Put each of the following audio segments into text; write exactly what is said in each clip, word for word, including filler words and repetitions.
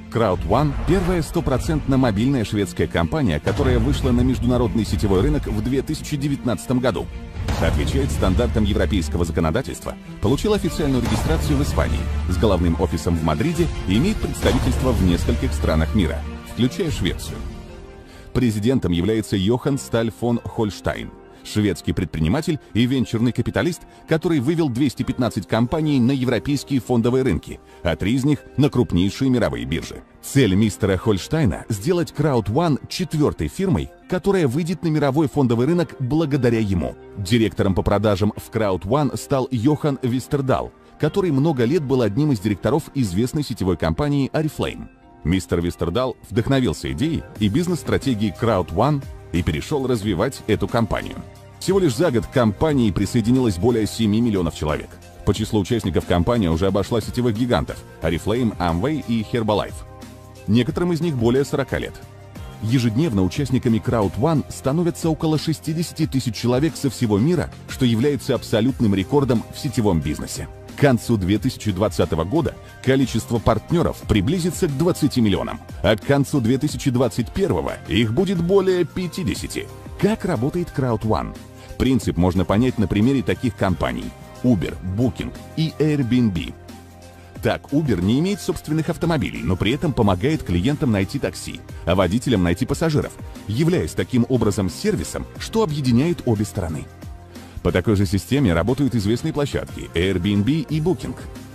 CrowdOne – первая стопроцентно мобильная шведская компания, которая вышла на международный сетевой рынок в две тысячи девятнадцатом году. Отвечает стандартам европейского законодательства, получил официальную регистрацию в Испании, с головным офисом в Мадриде и имеет представительство в нескольких странах мира, включая Швецию. Президентом является Йохан Сталь фон Хольштайн, шведский предприниматель и венчурный капиталист, который вывел двести пятнадцать компаний на европейские фондовые рынки, а три из них на крупнейшие мировые биржи. Цель мистера Хольштайна – сделать CrowdOne четвертой фирмой, которая выйдет на мировой фондовый рынок благодаря ему. Директором по продажам в CrowdOne стал Йохан Вистердал, который много лет был одним из директоров известной сетевой компании Oriflame. Мистер Вистердал вдохновился идеей и бизнес-стратегией CrowdOne и перешел развивать эту компанию. Всего лишь за год к компании присоединилось более семи миллионов человек. По числу участников компания уже обошла сетевых гигантов Oriflame, Amway и Herbalife. Некоторым из них более сорока лет. Ежедневно участниками CrowdOne становятся около шестидесяти тысяч человек со всего мира, что является абсолютным рекордом в сетевом бизнесе. К концу две тысячи двадцатого года количество партнеров приблизится к двадцати миллионам, а к концу две тысячи двадцать первого их будет более пятидесяти. Как работает CrowdOne? Принцип можно понять на примере таких компаний – Uber, Booking и Airbnb. Так, Uber не имеет собственных автомобилей, но при этом помогает клиентам найти такси, а водителям найти пассажиров, являясь таким образом сервисом, что объединяет обе стороны. По такой же системе работают известные площадки Airbnb и Booking.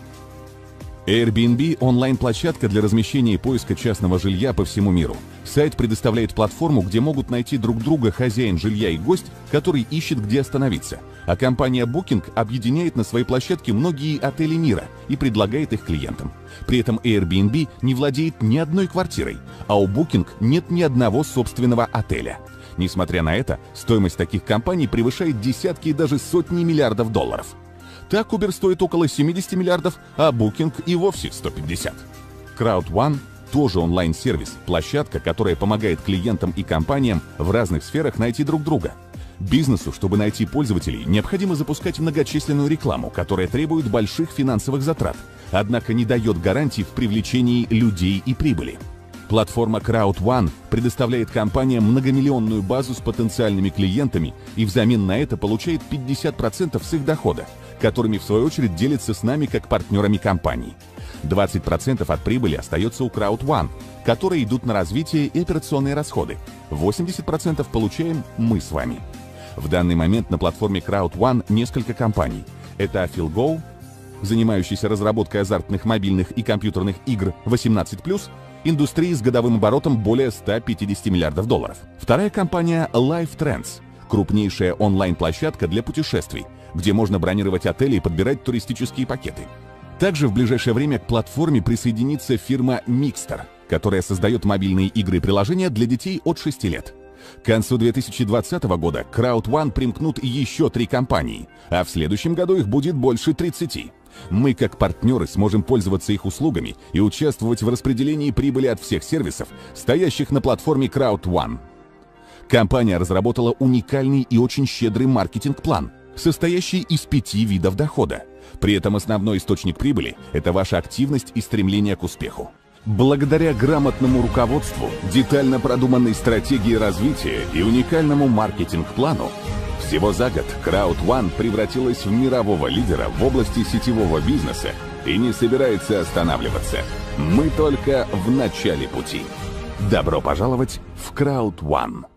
Airbnb – онлайн-площадка для размещения и поиска частного жилья по всему миру. Сайт предоставляет платформу, где могут найти друг друга хозяин жилья и гость, который ищет, где остановиться. А компания Booking объединяет на своей площадке многие отели мира и предлагает их клиентам. При этом Airbnb не владеет ни одной квартирой, а у Booking нет ни одного собственного отеля. Несмотря на это, стоимость таких компаний превышает десятки и даже сотни миллиардов долларов. Так Uber стоит около семидесяти миллиардов, а Booking и вовсе сто пятьдесят. CrowdOne тоже онлайн-сервис, площадка, которая помогает клиентам и компаниям в разных сферах найти друг друга. Бизнесу, чтобы найти пользователей, необходимо запускать многочисленную рекламу, которая требует больших финансовых затрат, однако не дает гарантий в привлечении людей и прибыли. Платформа CrowdOne предоставляет компаниям многомиллионную базу с потенциальными клиентами и взамен на это получает пятьдесят процентов с их дохода, которыми в свою очередь делится с нами как партнерами компании. двадцать процентов от прибыли остается у CrowdOne, которые идут на развитие и операционные расходы. восемьдесят процентов получаем мы с вами. В данный момент на платформе CrowdOne несколько компаний. Это AfilGo, занимающийся разработкой азартных мобильных и компьютерных игр восемнадцать плюс, индустрии с годовым оборотом более ста пятидесяти миллиардов долларов. Вторая компания LifeTrends, крупнейшая онлайн-площадка для путешествий, где можно бронировать отели и подбирать туристические пакеты. Также в ближайшее время к платформе присоединится фирма Mixter, которая создает мобильные игры и приложения для детей от шести лет. К концу две тысячи двадцатого года CrowdOne примкнут еще три компании, а в следующем году их будет больше тридцати. Мы, как партнеры, сможем пользоваться их услугами и участвовать в распределении прибыли от всех сервисов, стоящих на платформе CrowdOne. Компания разработала уникальный и очень щедрый маркетинг-план, состоящий из пяти видов дохода. При этом основной источник прибыли – это ваша активность и стремление к успеху. Благодаря грамотному руководству, детально продуманной стратегии развития и уникальному маркетинг-плану, всего за год CrowdOne превратилась в мирового лидера в области сетевого бизнеса и не собирается останавливаться. Мы только в начале пути. Добро пожаловать в CrowdOne!